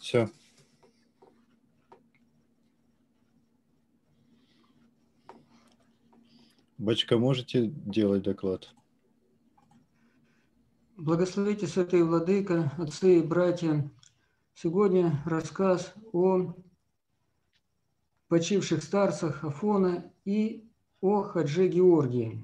Все. Батюшка, можете делать доклад? Благословите, святые владыка, отцы и братья. Сегодня рассказ о почивших старцах Афона и о Хаджи Георгии.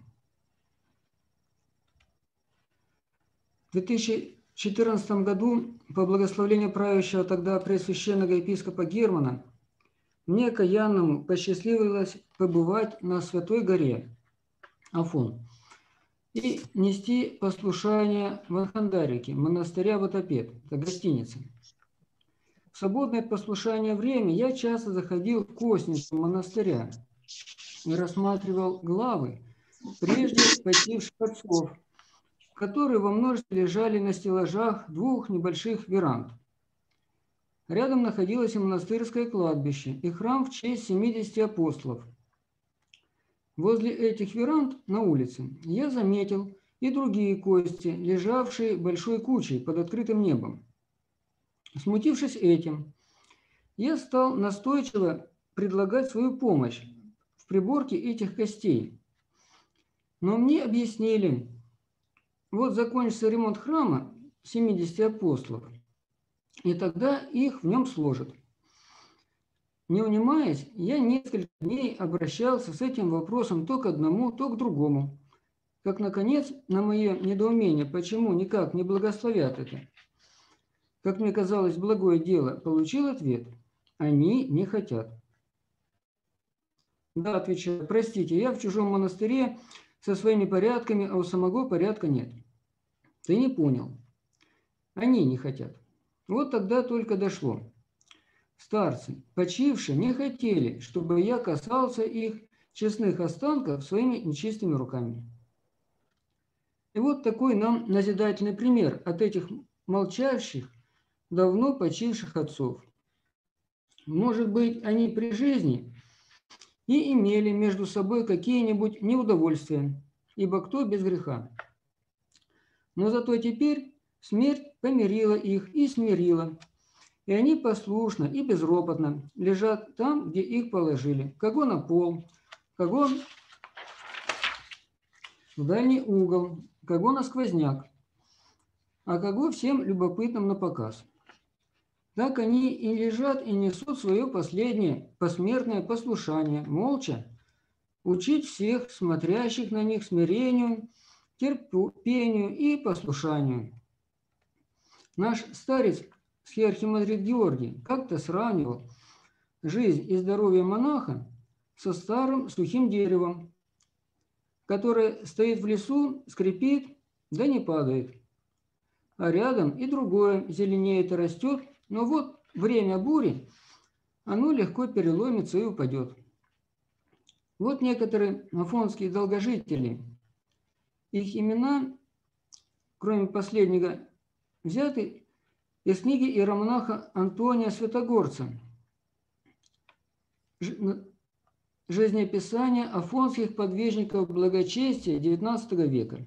В 2014 году по благословению правящего тогда преосвященного епископа Германа мне, каянному, посчастливилось побывать на Святой горе Афон и нести послушание в Анхандарике, монастыря Ватапет, это гостиница. В свободное от послушания время я часто заходил в костницу монастыря и рассматривал главы прежде почивших отцов, которые во множестве лежали на стеллажах двух небольших веранд. Рядом находилось и монастырское кладбище, и храм в честь 70 апостолов. Возле этих веранд на улице я заметил и другие кости, лежавшие большой кучей под открытым небом. Смутившись этим, я стал настойчиво предлагать свою помощь в приборке этих костей. Но мне объяснили, вот закончится ремонт храма 70 апостолов, и тогда их в нем сложат. Не унимаясь, я несколько дней обращался с этим вопросом то к одному, то к другому. Как, наконец, на мое недоумение, почему никак не благословят это, как мне казалось, благое дело, получил ответ: они не хотят. Да, отвечаю, простите, я в чужом монастыре со своими порядками, а у самого порядка нет. Ты не понял. Они не хотят. Вот тогда только дошло. Старцы, почившие, не хотели, чтобы я касался их честных останков своими нечистыми руками. И вот такой нам назидательный пример от этих молчащих, давно почивших отцов. Может быть, они при жизни и имели между собой какие-нибудь неудовольствия, ибо кто без греха? Но зато теперь смерть помирила их и смирила, и они послушно и безропотно лежат там, где их положили, кого на пол, кого в дальний угол, кого на сквозняк, а кого всем любопытным на показ. Так они и лежат и несут свое последнее посмертное послушание, молча, учить всех, смотрящих на них, смирению, терпению и послушанию. Наш старец схиархимандрит Георгий как-то сравнивал жизнь и здоровье монаха со старым сухим деревом, которое стоит в лесу, скрипит, да не падает. А рядом и другое зеленеет и растет, но вот время бури, оно легко переломится и упадет. Вот некоторые афонские долгожители. Их имена, кроме последнего, взяты из книги иеромонаха Антония Святогорца «Жизнеописание афонских подвижников благочестия XIX века».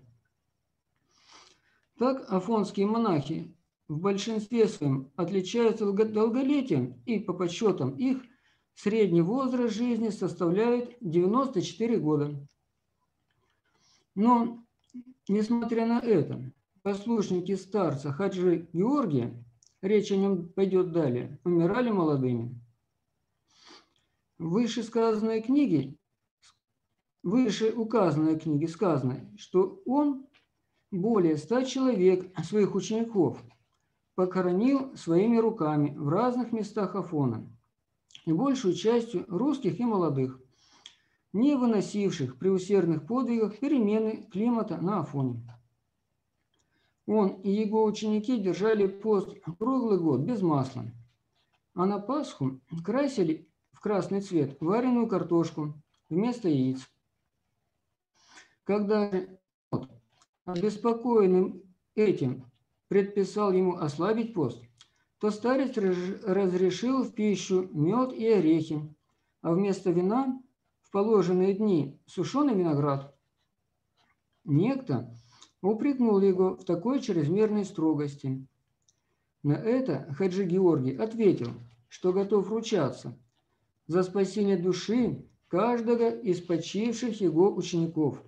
Так афонские монахи в большинстве своем отличаются долголетием, и по подсчетам их средний возраст жизни составляет 94 года. Но, несмотря на это, послушники старца Хаджи Георгия, речь о нем пойдет далее, умирали молодыми. В вышеуказанной книге сказано, что он более 100 человек своих учеников похоронил своими руками в разных местах Афона, и большую частью русских и молодых, не выносивших при усердных подвигах перемены климата на Афоне. Он и его ученики держали пост круглый год без масла, а на Пасху красили в красный цвет вареную картошку вместо яиц. Когда же обеспокоенным этим предписал ему ослабить пост, то старец разрешил в пищу мед и орехи, а вместо вина в положенные дни сушеный виноград. Некто упрекнул его в такой чрезмерной строгости. На это Хаджи Георгий ответил, что готов ручаться за спасение души каждого из почивших его учеников.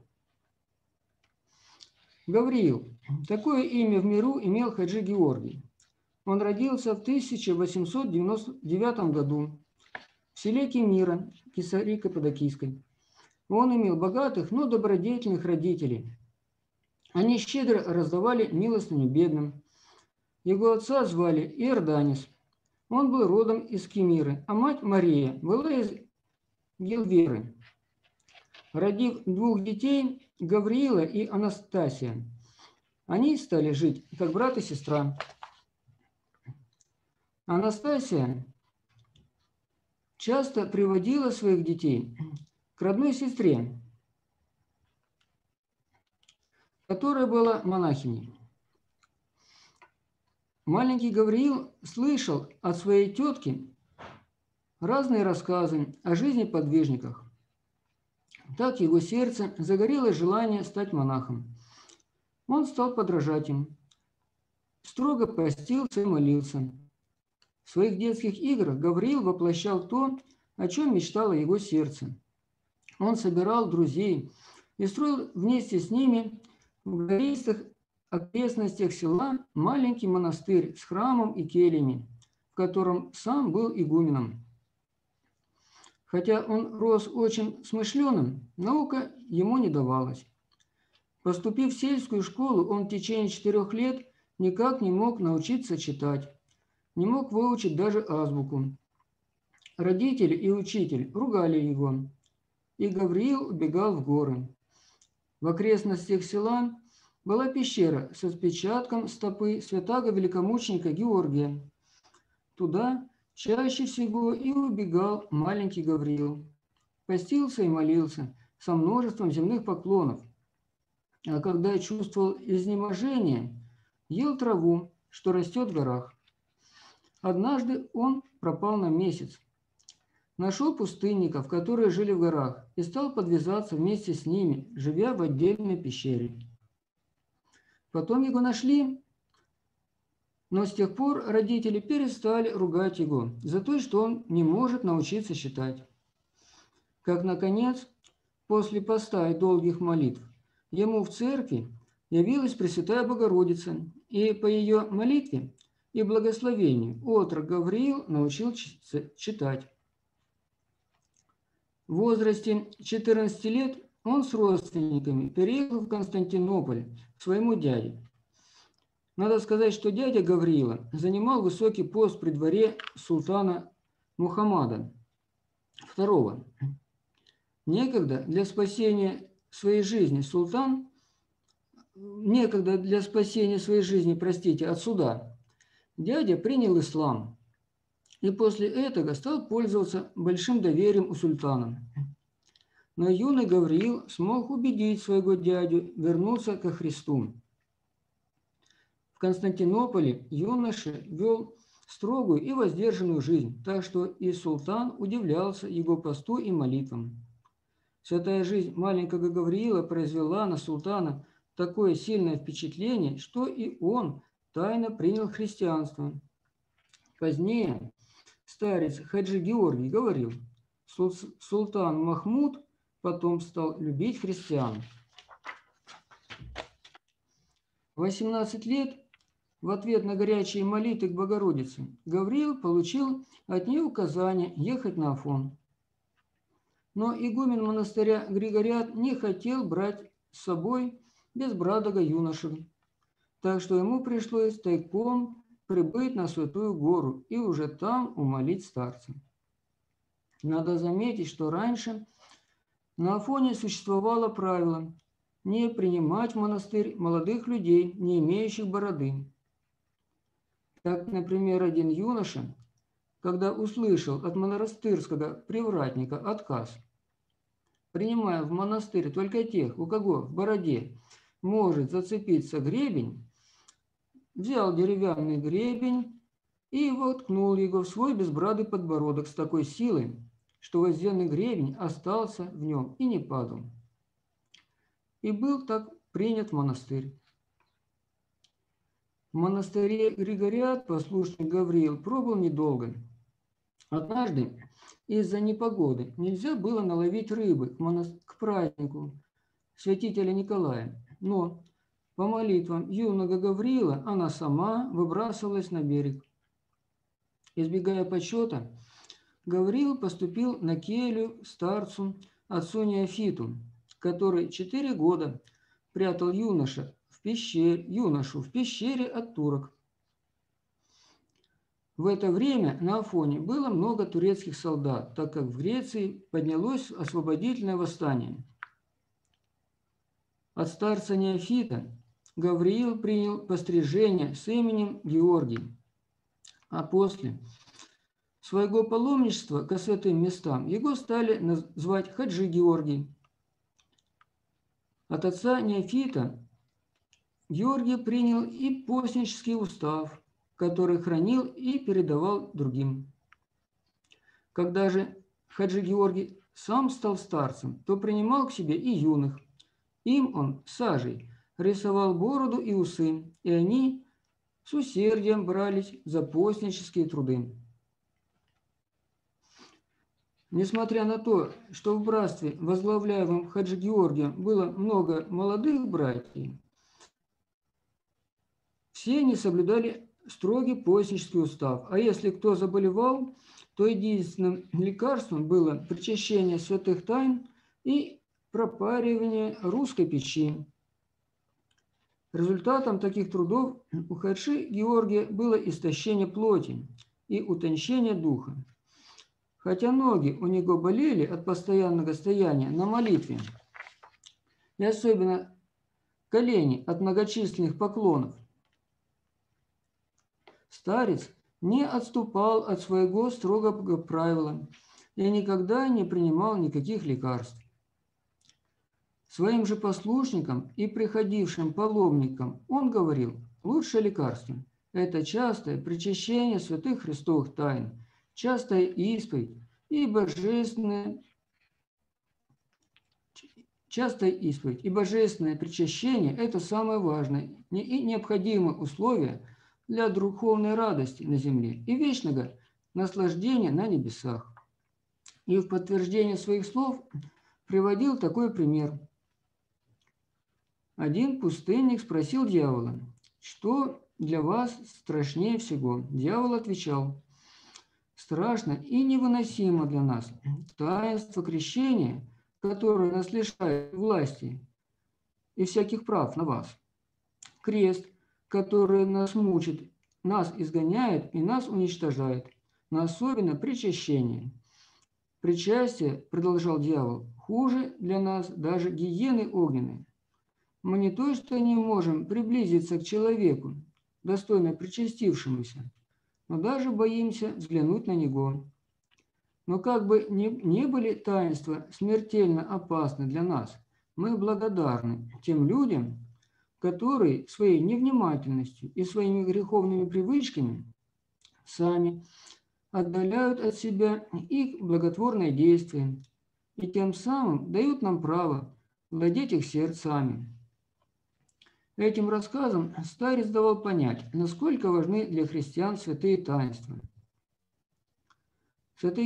Гавриил. Такое имя в миру имел Хаджи Георгий. Он родился в 1899 году в селе Кемира, Кесари-Каппадокийской. Он имел богатых, но добродетельных родителей. Они щедро раздавали милостыню бедным. Его отца звали Иорданис. Он был родом из Кемиры, а мать Мария была из Гелверы. Родив двух детей, Гавриила и Анастасия, они стали жить как брат и сестра. Анастасия часто приводила своих детей к родной сестре, которая была монахиней. Маленький Гавриил слышал от своей тетки разные рассказы о жизни подвижников. Так его сердце загорелось желание стать монахом. Он стал подражать им, строго постился и молился. В своих детских играх Гавриил воплощал то, о чем мечтало его сердце. Он собирал друзей и строил вместе с ними в гористых окрестностях села маленький монастырь с храмом и кельями, в котором сам был игуменом. Хотя он рос очень смышленым, наука ему не давалась. Поступив в сельскую школу, он в течение 4 лет никак не мог научиться читать, не мог выучить даже азбуку. Родители и учитель ругали его, и Гавриил убегал в горы. В окрестностях села была пещера с отпечатком стопы святаго великомученика Георгия. Туда чаще всего и убегал маленький Гавриил. Постился и молился со множеством земных поклонов. А когда чувствовал изнеможение, ел траву, что растет в горах. Однажды он пропал на месяц. Нашел пустынников, которые жили в горах, и стал подвязаться вместе с ними, живя в отдельной пещере. Потом его нашли, но с тех пор родители перестали ругать его за то, что он не может научиться считать. Как, наконец, после поста и долгих молитв, ему в церкви явилась Пресвятая Богородица, и по ее молитве и благословению отрок Гавриил научил читать. В возрасте 14 лет он с родственниками переехал в Константинополь к своему дяде. Надо сказать, что дядя Гавриила занимал высокий пост при дворе султана Мухаммада II. Некогда для спасения своей жизни от суда, дядя принял ислам и после этого стал пользоваться большим доверием у султана. Но юный Гавриил смог убедить своего дядю вернуться ко Христу. В Константинополе юноша вел строгую и воздержанную жизнь, так что и султан удивлялся его посту и молитвам. Святая жизнь маленького Гавриила произвела на султана такое сильное впечатление, что и он тайно принял христианство. Позднее старец Хаджи Георгий говорил, султан Махмуд потом стал любить христиан. В 18 лет в ответ на горячие молитвы к Богородице Гавриил получил от нее указание ехать на Афон. Но игумен монастыря Григориат не хотел брать с собой безбрадого юношу, так что ему пришлось тайком прибыть на Святую Гору и уже там умолить старца. Надо заметить, что раньше на Афоне существовало правило не принимать в монастырь молодых людей, не имеющих бороды. Так, например, один юноша, когда услышал от монастырского привратника отказ, принимая в монастырь только тех, у кого в бороде может зацепиться гребень, взял деревянный гребень и воткнул его в свой безбрадый подбородок с такой силой, что возденный гребень остался в нем и не падал. И был так принят в монастырь. В монастыре Григориат послушник Гавриил пробыл недолго. Однажды из-за непогоды нельзя было наловить рыбы к празднику святителя Николая, но по молитвам юного Гавриила она сама выбрасывалась на берег. Избегая почета, Гавриил поступил на келью старцу отцу Неофиту, который 4 года прятал юношу в пещере от турок. В это время на Афоне было много турецких солдат, так как в Греции поднялось освободительное восстание. От старца Неофита Гавриил принял пострижение с именем Георгий, а после своего паломничества к святым местам его стали звать Хаджи Георгий. От отца Неофита Георгий принял и постнический устав, который хранил и передавал другим. Когда же Хаджи Георгий сам стал старцем, то принимал к себе и юных. Им он сажей рисовал бороду и усы, и они с усердием брались за постнические труды. Несмотря на то, что в братстве, возглавляемом Хаджи Георгием, было много молодых братьев, все они соблюдали строгий постнический устав, а если кто заболевал, то единственным лекарством было причащение святых тайн и пропаривание русской печи. Результатом таких трудов у Хаджи Георгия было истощение плоти и утончение духа. Хотя ноги у него болели от постоянного стояния на молитве, и особенно колени от многочисленных поклонов, старец не отступал от своего строгого правила и никогда не принимал никаких лекарств. Своим же послушникам и приходившим паломникам он говорил: лучшее лекарство – это частое причащение святых христовых тайн, частая исповедь и божественное причащение – это самое важное и необходимое условие для духовной радости на земле и вечного наслаждения на небесах. И в подтверждение своих слов приводил такой пример. Один пустынник спросил дьявола: что для вас страшнее всего? Дьявол отвечал: страшно и невыносимо для нас таинство крещения, которое нас лишает власти и всяких прав на вас. Крест, который нас мучит, нас изгоняет и нас уничтожает, но особенно причащение. Причастие, продолжал дьявол, хуже для нас даже гиены огненной. Мы не то что не можем приблизиться к человеку, достойно причастившемуся, но даже боимся взглянуть на него. Но как бы ни были таинства смертельно опасны для нас, мы благодарны тем людям, которые своей невнимательностью и своими греховными привычками сами отдаляют от себя их благотворное действие и тем самым дают нам право владеть их сердцами. Этим рассказом старец давал понять, насколько важны для христиан святые таинства. Хаджи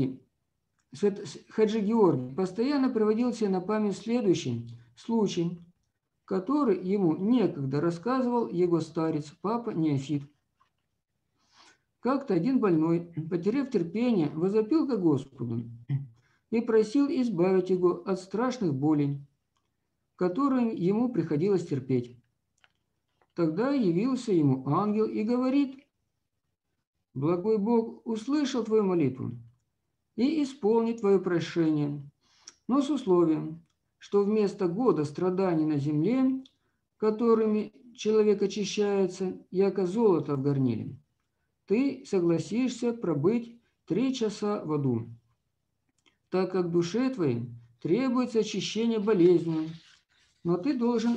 Георгий постоянно приводил себе на память следующий случай, который ему некогда рассказывал его старец, папа Неофит. Как-то один больной, потеряв терпение, возопил к Господу и просил избавить его от страшных болей, которые ему приходилось терпеть. Тогда явился ему ангел и говорит: «Благой Бог услышал твою молитву и исполнит твое прошение, но с условием, что вместо года страданий на земле, которыми человек очищается, яко золото в горниле, ты согласишься пробыть 3 часа в аду, так как душе твоей требуется очищение болезнью, но ты должен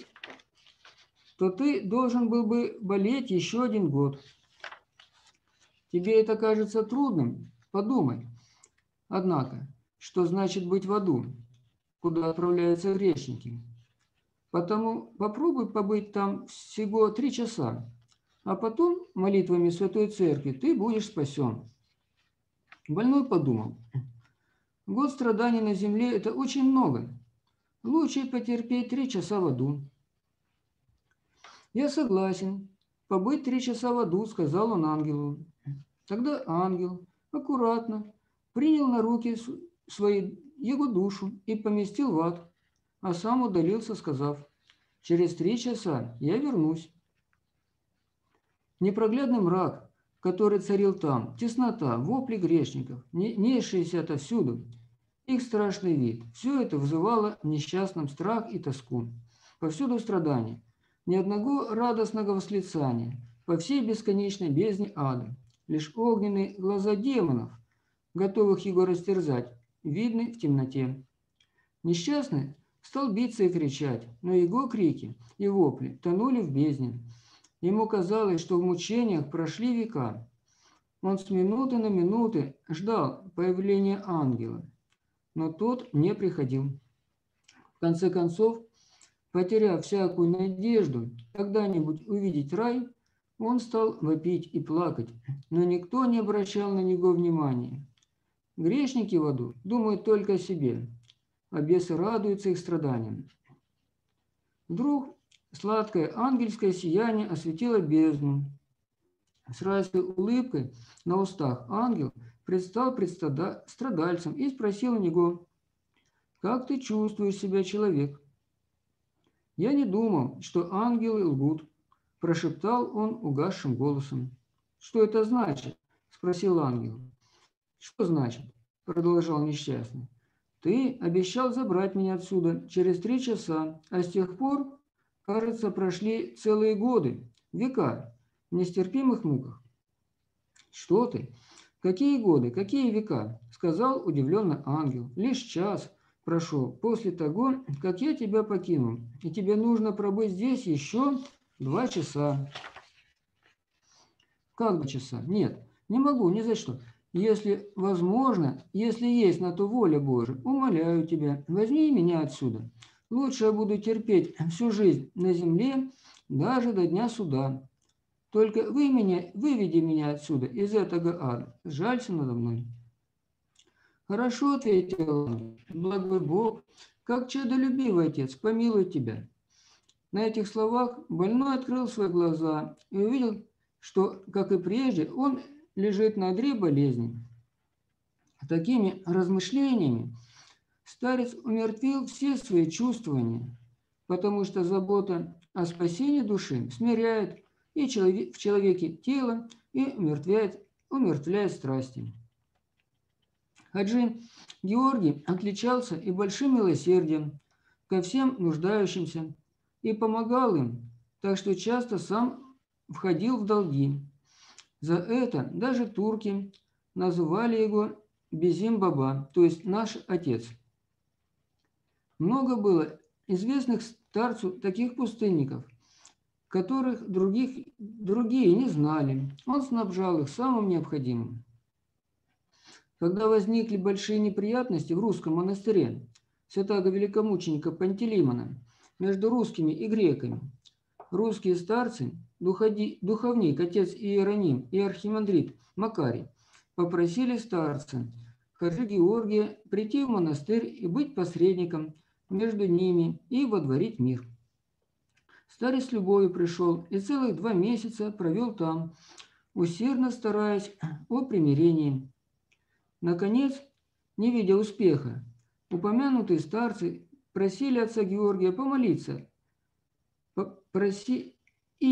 был бы болеть еще 1 год. Тебе это кажется трудным? Подумай. Однако, что значит быть в аду, куда отправляются грешники? Потому попробуй побыть там всего 3 часа, а потом молитвами Святой Церкви ты будешь спасен. Больной подумал: год страданий на земле – это очень много. Лучше потерпеть 3 часа в аду. Я согласен. Побыть 3 часа в аду, сказал он ангелу. Тогда ангел аккуратно принял на руки свои его душу и поместил в ад, а сам удалился, сказав: через 3 часа я вернусь. Непроглядный мрак, который царил там, теснота, вопли грешников, несшиеся отовсюду, их страшный вид – все это вызывало в несчастном страх и тоску. Повсюду страдания, ни одного радостного восклицания, по всей бесконечной бездне ада. Лишь огненные глаза демонов, готовых его растерзать, видны в темноте. Несчастный стал биться и кричать, но его крики и вопли тонули в бездне. Ему казалось, что в мучениях прошли века. Он с минуты на минуты ждал появления ангела, но тот не приходил. В конце концов, потеряв всякую надежду когда-нибудь увидеть рай, он стал вопить и плакать, но никто не обращал на него внимания. Грешники в аду думают только о себе, а бесы радуются их страданиям. Вдруг сладкое ангельское сияние осветило бездну. С райской улыбкой на устах ангел предстал пред страдальцем и спросил у него: «Как ты чувствуешь себя, человек?» «Я не думал, что ангелы лгут», – прошептал он угасшим голосом. «Что это значит?» – спросил ангел. «Что значит?» – продолжал несчастный. «Ты обещал забрать меня отсюда через 3 часа, а с тех пор, кажется, прошли целые годы, века, в нестерпимых муках». «Что ты? Какие годы, какие века?» – сказал удивленно ангел. «Лишь час прошел после того, как я тебя покинул, и тебе нужно пробыть здесь еще 2 часа». «Как 2 часа? Нет, не могу, ни за что. Если возможно, если есть на то воля Божия, умоляю тебя, возьми меня отсюда. Лучше я буду терпеть всю жизнь на земле, даже до дня суда. Только выведи меня отсюда, из этого ада. Жалься надо мной». «Хорошо», — ответил ангел, — «благой Бог, как чадолюбивый Отец, помилуй тебя». На этих словах больной открыл свои глаза и увидел, что, как и прежде, он лежит на одре болезни. Такими размышлениями старец умертвил все свои чувствования, потому что забота о спасении души смиряет и в человеке тело и умертвляет страсти. Хаджи Георгий отличался и большим милосердием ко всем нуждающимся и помогал им, так что часто сам входил в долги. За это даже турки называли его Безим-баба, то есть наш отец. Много было известных старцу таких пустынников, которых другие не знали. Он снабжал их самым необходимым. Когда возникли большие неприятности в русском монастыре святаго великомученика Пантелеймона между русскими и греками, русские старцы, духовник, отец Иероним и архимандрит Макарий, попросили старца Хаджи Георгия прийти в монастырь и быть посредником между ними и водворить мир. Старец с любовью пришел и целых 2 месяца провел там, усердно стараясь о примирении. Наконец, не видя успеха, упомянутые старцы просили отца Георгия помолиться, просить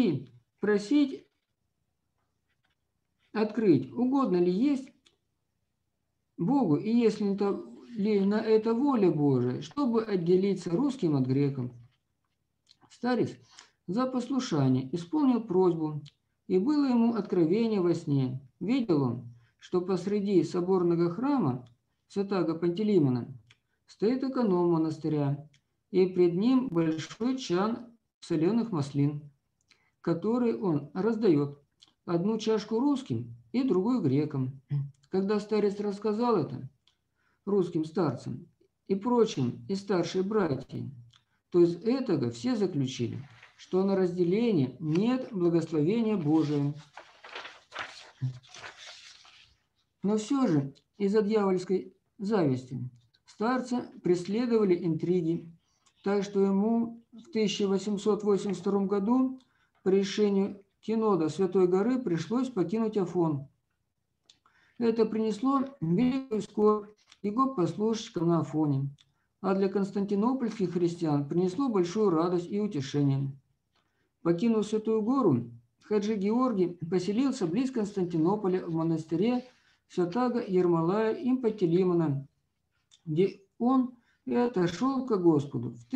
открыть, угодно ли есть Богу, и если ли на это воля Божия, чтобы отделиться русским от греков. Старец за послушание исполнил просьбу, и было ему откровение во сне. Видел он, что посреди соборного храма святаго Пантелеймона стоит эконом монастыря, и пред ним большой чан соленых маслин, который он раздает, одну чашку русским и другую грекам. Когда старец рассказал это русским старцам и прочим и старшей братьям, то из этого все заключили, что на разделение нет благословения Божия. Но все же из-за дьявольской зависти старца преследовали интриги, так что ему в 1882 году по решению Кинода Святой Горы пришлось покинуть Афон. Это принесло великую скорбь его послушникам на Афоне, а для константинопольских христиан принесло большую радость и утешение. Покинув Святую Гору, Хаджи Георгий поселился близ Константинополя в монастыре святаго Ермолая Импотилимона, где он и отошел ко Господу в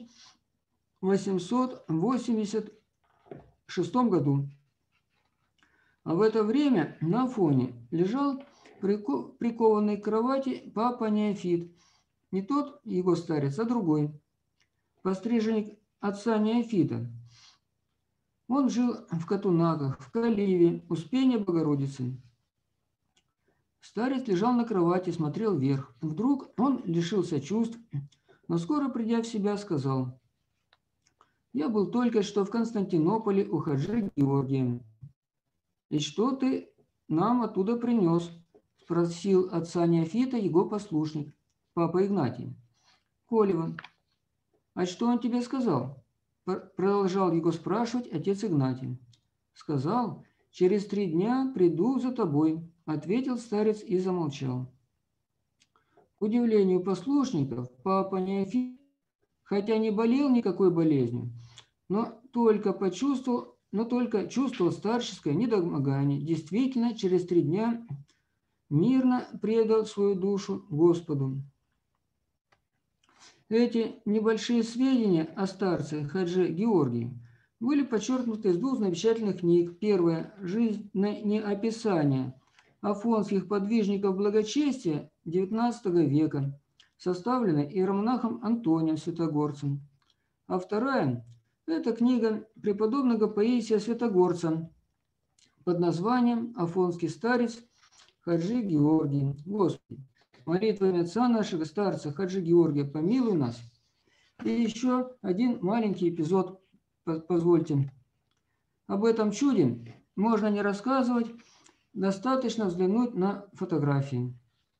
1886 году. А в это время на Афоне лежал прикованный к кровати папа Неофит, не тот его старец, а другой, постриженник отца Неофита. Он жил в Катунаках, в Каливе, Успения Богородицы. Старец лежал на кровати, смотрел вверх. Вдруг он лишился чувств, но скоро, придя в себя, сказал: «Я был только что в Константинополе у Хаджи Георгия». «И что ты нам оттуда принес?» – спросил отца Неофита его послушник, папа Игнатий. «Колева». «А что он тебе сказал?» – продолжал его спрашивать отец Игнатий. «Сказал: через 3 дня приду за тобой», – ответил старец и замолчал. К удивлению послушников, папа Неофит, хотя не болел никакой болезнью, но только чувствовал старческое недомогание, действительно через 3 дня мирно предал свою душу Господу. Эти небольшие сведения о старце Хаджи Георгии были подчеркнуты из 2 замечательных книг. Первая – «Жизнеописание афонских подвижников благочестия XIX века», составленная иеромонахом Антонием Святогорцем. А вторая – это книга преподобного Паисия Святогорца под названием «Афонский старец Хаджи Георгий». Господи, молитвами отца нашего старца Хаджи Георгия помилуй нас. И еще один маленький эпизод, позвольте. Об этом чуде можно не рассказывать, достаточно взглянуть на фотографии.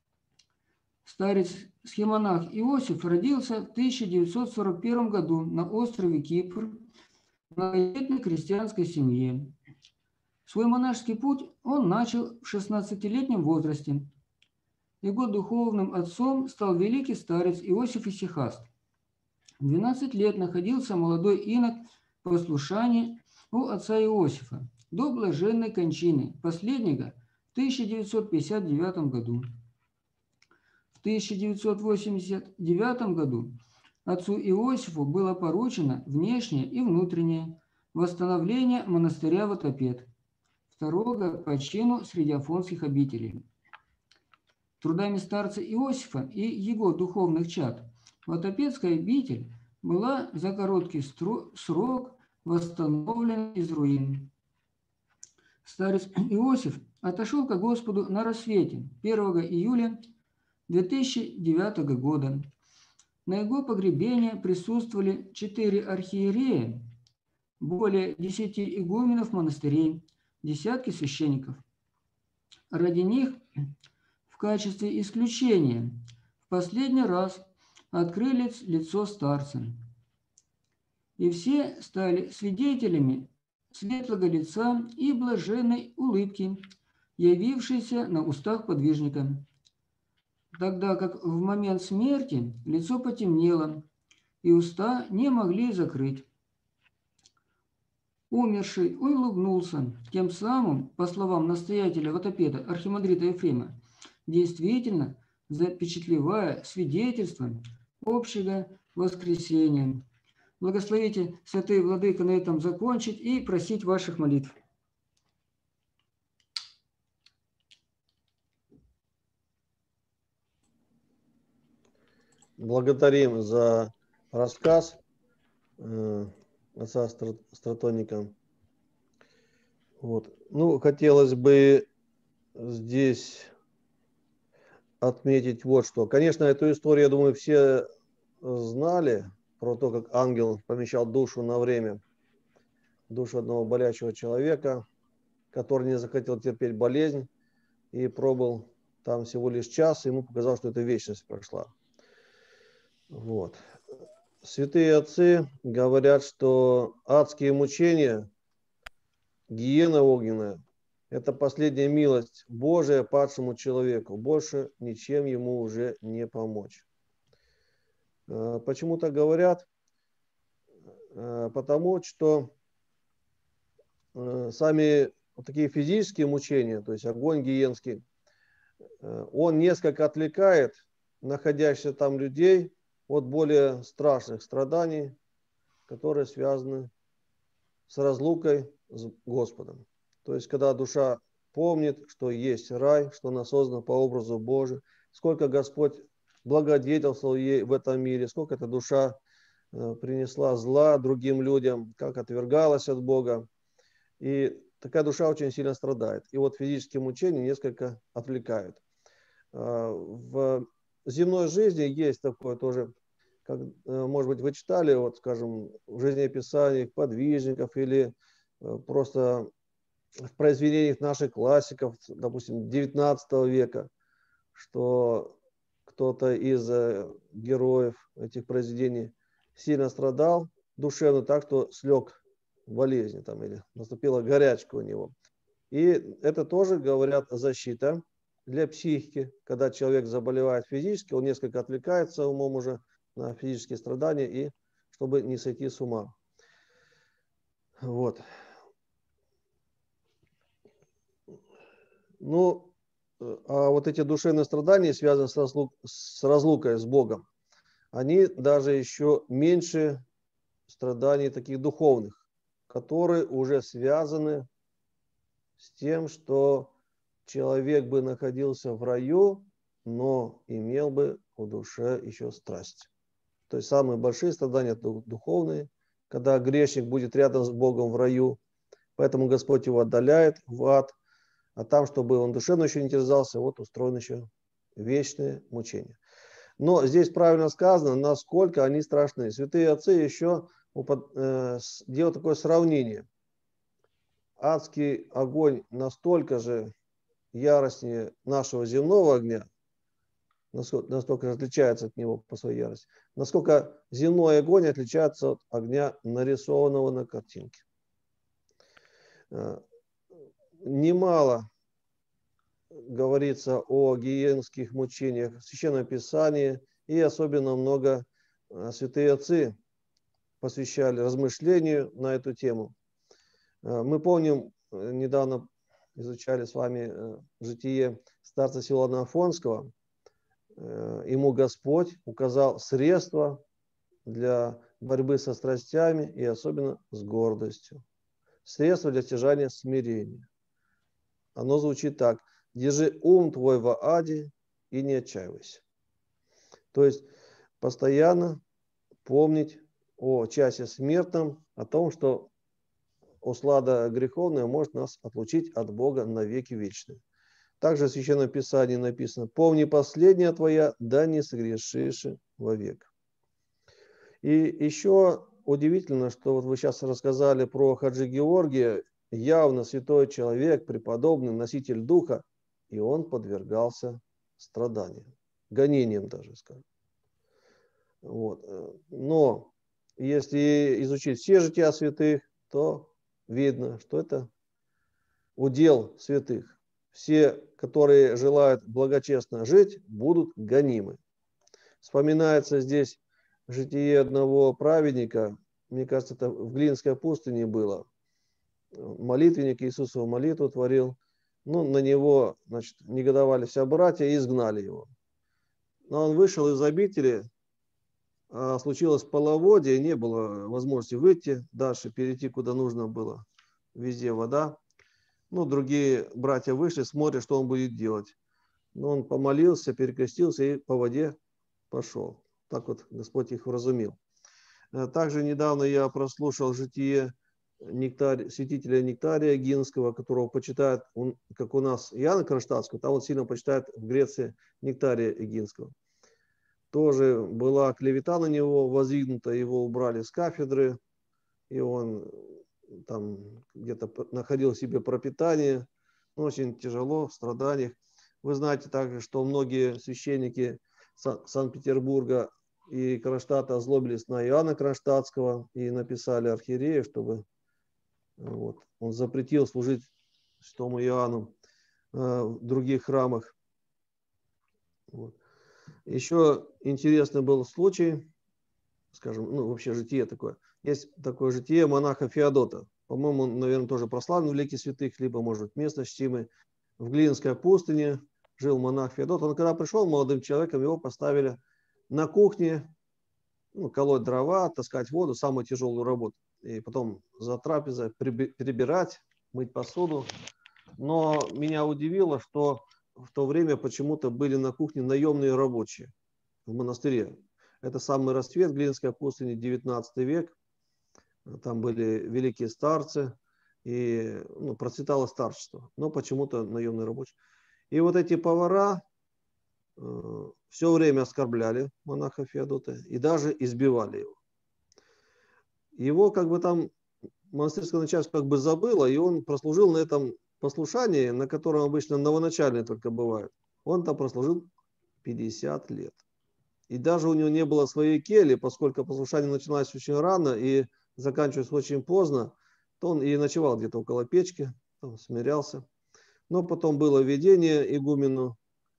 Старец-схемонах Иосиф родился в 1941 году на острове Кипр в многодетной крестьянской семье. Свой монашеский путь он начал в 16-летнем возрасте. Его духовным отцом стал великий старец Иосиф Исихаст. В 12 лет находился молодой инок в послушании у отца Иосифа до блаженной кончины последнего в 1959 году. В 1989 году отцу Иосифу было поручено внешнее и внутреннее восстановление монастыря Ватопед, второго по чину среди афонских обителей. Трудами старца Иосифа и его духовных чад Ватопедская обитель была за короткий срок восстановлена из руин. Старец Иосиф отошел ко Господу на рассвете 1 июля 2009 года. На его погребение присутствовали 4 архиерея, более 10 игуменов монастырей, десятки священников. Ради них в качестве исключения в последний раз открыли лицо старца. И все стали свидетелями светлого лица и блаженной улыбки, явившейся на устах подвижника. Тогда как в момент смерти лицо потемнело, и уста не могли закрыть. Умерший улыбнулся, тем самым, по словам настоятеля Ватопеда, архимандрита Ефрема, действительно запечатлевая свидетельство общего воскресения. Благословите, святые владыка, на этом закончить и просить ваших молитв. Благодарим за рассказ отца Стратоника. Вот. Ну, хотелось бы здесь отметить вот что. Конечно, эту историю, я думаю, все знали, про то, как ангел помещал душу на время, душу одного болящего человека, который не захотел терпеть болезнь и пробыл там всего лишь час, ему показалось, что эта вечность прошла. Вот. Святые отцы говорят, что адские мучения, гиена огненная, это последняя милость Божия падшему человеку. Больше ничем ему уже не помочь. Почему так говорят? Потому что сами вот такие физические мучения, то есть огонь гиенский, он несколько отвлекает находящихся там людей от более страшных страданий, которые связаны с разлукой с Господом. То есть, когда душа помнит, что есть рай, что она создана по образу Божию, сколько Господь благодетельствовал ей в этом мире, сколько эта душа принесла зла другим людям, как отвергалась от Бога. И такая душа очень сильно страдает. И вот физические мучения несколько отвлекают. В земной жизни есть такое тоже, как, может быть, вы читали, вот, скажем, в жизнеописаниях подвижников или просто в произведениях наших классиков, допустим, 19 века, что кто-то из героев этих произведений сильно страдал душевно так, что слег в болезни там, или наступила горячка у него. И это тоже, говорят, защита для психики. Когда человек заболевает физически, он несколько отвлекается умом уже на физические страдания, и чтобы не сойти с ума. Вот. Ну, а вот эти душевные страдания, связанные с разлукой с Богом, они даже еще меньше страданий таких духовных, которые уже связаны с тем, что человек бы находился в раю, но имел бы в душе еще страсть. То есть самые большие страдания духовные, когда грешник будет рядом с Богом в раю, поэтому Господь его отдаляет в ад, а там, чтобы он душевно еще не терзался, вот устроено еще вечное мучение. Но здесь правильно сказано, насколько они страшны. Святые отцы еще делают такое сравнение. Адский огонь настолько же яростнее нашего земного огня, настолько же отличается от него по своей ярости, насколько земной огонь отличается от огня, нарисованного на картинке. Немало говорится о гиенских мучениях в Священном Писании, и особенно много святые отцы посвящали размышлению на эту тему. Мы помним, недавно изучали с вами житие старца Силуана Афонского. Ему Господь указал средства для борьбы со страстями и особенно с гордостью. Средства для стяжания смирения. Оно звучит так: держи ум твой в аде и не отчаивайся. То есть постоянно помнить о часе смертном, о том, что услада греховная может нас отлучить от Бога навеки вечные. Также в Священном Писании написано: помни последняя твоя, да не согрешишь вовек. И еще удивительно, что вот вы сейчас рассказали про Хаджи Георгия, явно святой человек, преподобный, носитель духа, и он подвергался страданиям, гонениям даже, скажем. Вот. Но если изучить все жития святых, то видно, что это удел святых. Все, которые желают благочестно жить, будут гонимы. Вспоминается здесь житие одного праведника, мне кажется, это в Глинской пустыне было. Молитвенник Иисусову молитву творил. Ну, на него, значит, негодовали все братья и изгнали его. Но он вышел из обители, случилось половодье, не было возможности выйти дальше, перейти куда нужно было. Везде вода. Ну, другие братья вышли, смотрят, что он будет делать. Но он помолился, перекрестился и по воде пошел. Так вот Господь их вразумил. Также недавно я прослушал житие святителя Нектария Гинского, которого почитают, как у нас Иоанна Кронштадтского, там вот сильно почитают в Греции Нектария Гинского. тоже была клевета на него воздвигнута, его убрали с кафедры, и он там где-то находил себе пропитание, очень тяжело, в страданиях. Вы знаете также, что многие священники Санкт-Петербурга и Кронштадта озлобились на Иоанна Кронштадтского и написали архиерею, чтобы он запретил служить святому Иоанну в других храмах. Еще интересный был случай, скажем, вообще житие такое. Есть такое житие монаха Феодота. По-моему, он, наверное, тоже прославлен в лике святых, либо, может, место чтимое. В Глинской пустыне жил монах Феодот. Он когда пришел молодым человеком, его поставили на кухне, колоть дрова, таскать воду, самую тяжелую работу. И потом за трапезой прибирать, мыть посуду. Но меня удивило, что в то время почему-то были на кухне наемные рабочие в монастыре. Это самый расцвет Глинской пустыни, 19 век. Там были великие старцы, и процветало старчество. Но почему-то наемные рабочие. И вот эти повара все время оскорбляли монаха Феодота и даже избивали его. Его там монастырское начальство забыло, и он прослужил на этом послушании, на котором обычно новоначальные только бывают. Он там прослужил 50 лет. И даже у него не было своей кельи, поскольку послушание начиналось очень рано и заканчивалось очень поздно, то он и ночевал где-то около печки, там смирялся. Но потом было видение игумену.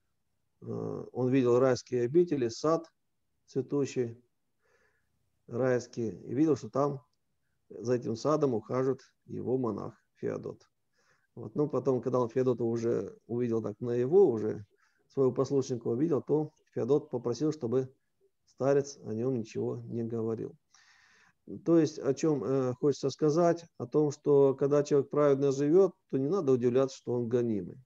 Он видел райские обители, сад цветущий, райский, и видел, что там за этим садом ухаживает его монах Феодот. Потом, когда он Феодота уже увидел так наяву, уже своего послушника увидел, то Феодот попросил, чтобы старец о нем ничего не говорил. То есть, о чем хочется сказать, о том, что когда человек праведно живет, то не надо удивляться, что он гонимый,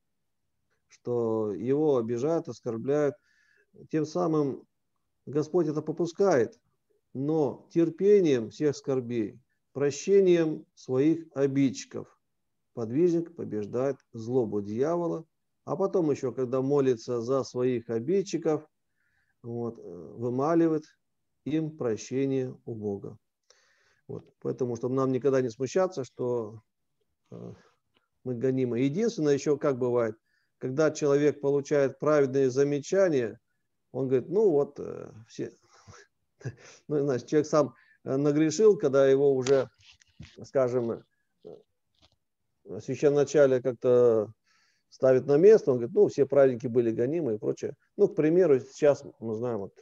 что его обижают, оскорбляют. Тем самым Господь это попускает, но терпением всех скорбей, прощением своих обидчиков подвижник побеждает злобу дьявола, а потом еще, когда молится за своих обидчиков, вымаливает им прощение у Бога. Поэтому, чтобы нам никогда не смущаться, что мы гонимы. Единственное, еще как бывает, когда человек получает праведные замечания, он говорит, все. Значит, человек сам нагрешил, когда его уже, скажем, священноначалие как-то ставит на место, он говорит, все праведники были гонимы и прочее. К примеру, сейчас мы знаем,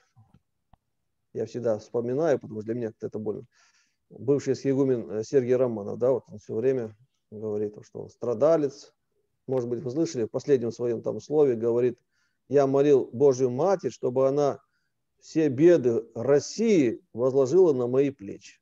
я всегда вспоминаю, потому что для меня это больно. Бывший схиегумен Сергий Романов, он все время говорит, что он страдалец. Может быть, вы слышали, в последнем своем слове говорит, я молил Божью Матерь, чтобы она все беды России возложила на мои плечи.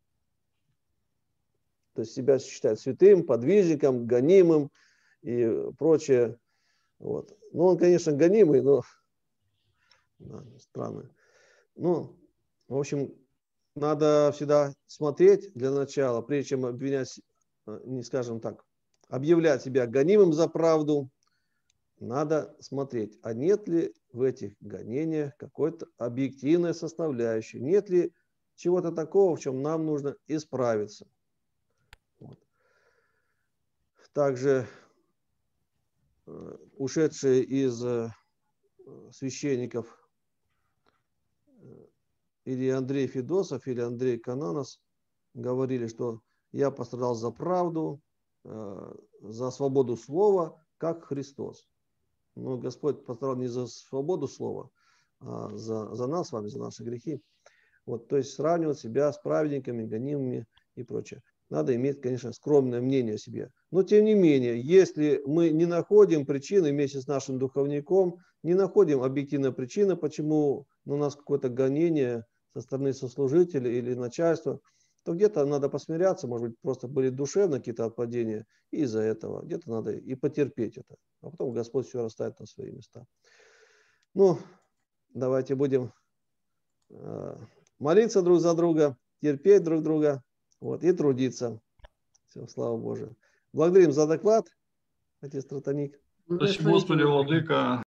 То есть себя считает святым, подвижником, гонимым и прочее. Он, конечно, гонимый, но странно. В общем, надо всегда смотреть для начала, прежде чем обвинять, не скажем так, объявлять себя гонимым за правду, надо смотреть, а нет ли в этих гонениях какой-то объективной составляющей, нет ли чего-то такого, в чем нам нужно исправиться. Также ушедшие из священников или Андрей Федосов, или Андрей Кананос говорили, что я пострадал за правду, за свободу слова, как Христос. Но Господь пострадал не за свободу слова, а за нас с вами, за наши грехи. То есть сравнивать себя с праведниками, гонимыми и прочее. Надо иметь, конечно, скромное мнение о себе. Но тем не менее, если мы не находим причины вместе с нашим духовником, не находим объективной причины, почему у нас какое-то гонение со стороны сослужителей или начальства, то где-то надо посмиряться, может быть, просто были душевные какие-то отпадения, и из-за этого где-то надо и потерпеть это. А потом Господь все расставит на свои места. Давайте будем молиться друг за друга, терпеть друг друга, и трудиться. Все, слава Божию. Благодарим за доклад, отец Стратоник. Спасибо, Господи, Владыка.